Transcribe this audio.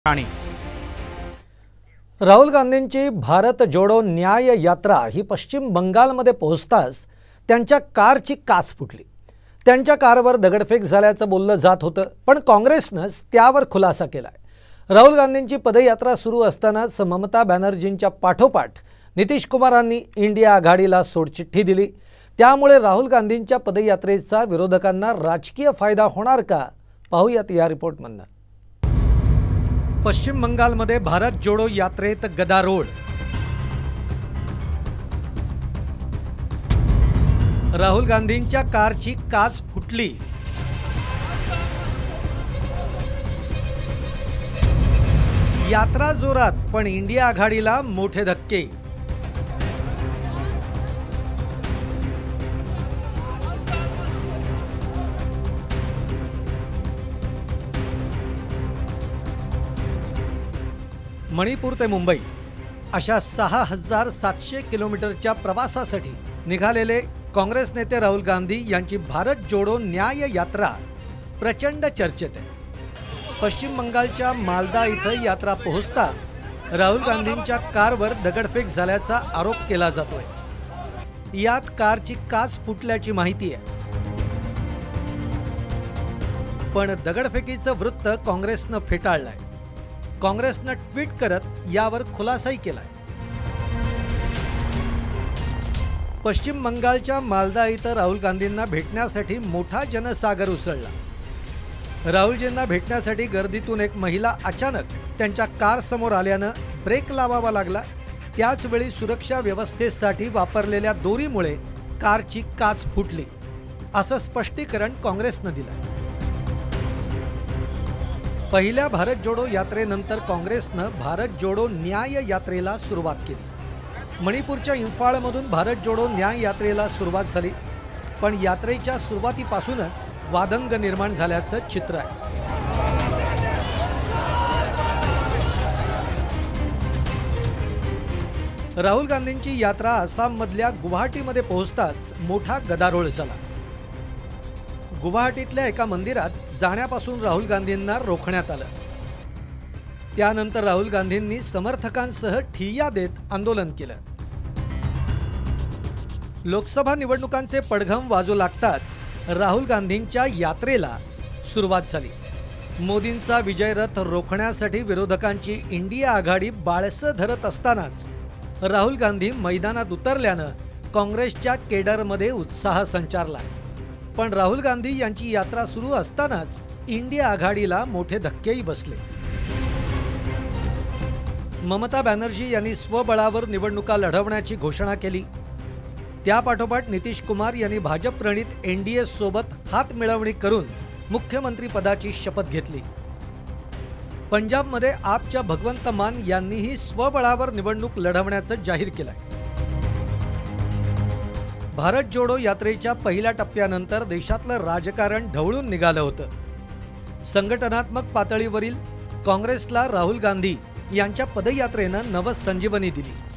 आणि राहुल गांधींची भारत जोडो न्याय यात्रा ही पश्चिम बंगालमध्ये पोहोचताच त्यांच्या कारची काच फुटली। त्यांच्या कारवर दगडफेक झाल्याचं बोललं जात होतं, पण काँग्रेसनंच त्यावर खुलासा केलाय। राहुल गांधींची पदयात्रा सुरू असतानाच ममता बॅनर्जींच्या पाठोपाठ नितीश कुमारांनी इंडिया आघाडीला सोडचिठ्ठी दिली। त्यामुळे राहुल गांधींच्या पदयात्रेचा विरोधकांना राजकीय फायदा होणार का, पाहूयात या रिपोर्टमधून। पश्चिम बंगालमध्ये भारत जोडो यात्रेत गदारोळ। राहुल गांधींच्या कारची काच फुटली। यात्रा जोरात, पण इंडिया आघाडीला मोठे धक्के। मणिपूर ते मुंबई अशा 6700 किलोमीटरच्या प्रवासासाठी निघालेले काँग्रेस नेते राहुल गांधी यांची भारत जोडो न्याय यात्रा प्रचंड चर्चेत आहे। पश्चिम बंगालच्या मालदा इथं यात्रा पोहोचताच राहुल गांधींच्या कारवर दगडफेक झाल्याचा आरोप केला जातोय। यात कारची काच फुटल्याची माहिती आहे, पण दगडफेकीचं वृत्त काँग्रेसनं फेटाळलंय। काँग्रेसनं ट्विट करत यावर खुलासाही केलाय। पश्चिम बंगालच्या मालदा इथं राहुल गांधींना भेटण्यासाठी मोठा जनसागर उसळला। राहुलजींना भेटण्यासाठी गर्दीतून एक महिला अचानक त्यांच्या कार समोर आल्यानं ब्रेक लावावा लागला। त्याच वेळी सुरक्षा व्यवस्थेसाठी वापरलेल्या दोरीमुळे कारची काच फुटली, असं स्पष्टीकरण काँग्रेसनं दिलं। पहिल्या भारत जोडो यात्रेनंतर काँग्रेसनं भारत जोडो न्याय यात्रेला सुरुवात केली। मणिपूरच्या इम्फाळमधून भारत जोडो न्याय यात्रेला सुरुवात झाली, पण यात्रेच्या सुरुवातीपासूनच वादंग निर्माण झाल्याचं चित्र आहे। राहुल गांधींची यात्रा आसाममधल्या गुवाहाटीमध्ये पोहोचताच मोठा गदारोळ झाला। गुवाहाटीतल्या एका मंदिरात जाण्यापासून राहुल गांधींना रोखण्यात आलं। त्यानंतर राहुल गांधींनी समर्थकांसह ठिय्या देत आंदोलन केलं। लोकसभा निवडणुकांचे पडघम वाजू लागताच राहुल गांधींच्या यात्रेला सुरुवात झाली। मोदींचा विजय रथ रोखण्यासाठी विरोधकांची इंडिया आघाडी बाळसं धरत असतानाच राहुल गांधी मैदानात उतरल्यानं काँग्रेसच्या केडरमध्ये उत्साह संचारला। पण राहुल गांधी यांची यात्रा सुरू असतानाच इंडिया आघाडीला मोठे धक्केही बसले। ममता बॅनर्जी यांनी स्वबळावर निवडणुका लढवण्याची घोषणा केली। त्यापाठोपाठ नितीश कुमार यांनी भाजप प्रणित एनडीए सोबत हात मिळवणी करून मुख्यमंत्री पदाची शपथ घेतली। पंजाबमध्ये आपच्या भगवंत मान यांनीही स्वबळावर निवडणूक लढवण्याचं जाहीर केलंय। भारत जोडो यात्रेच्या पहिल्या टप्प्यानंतर देशातलं राजकारण ढवळून निघालं होतं। संघटनात्मक पातळीवरील काँग्रेसला राहुल गांधी यांच्या पदयात्रेनं नवसंजीवनी दिली।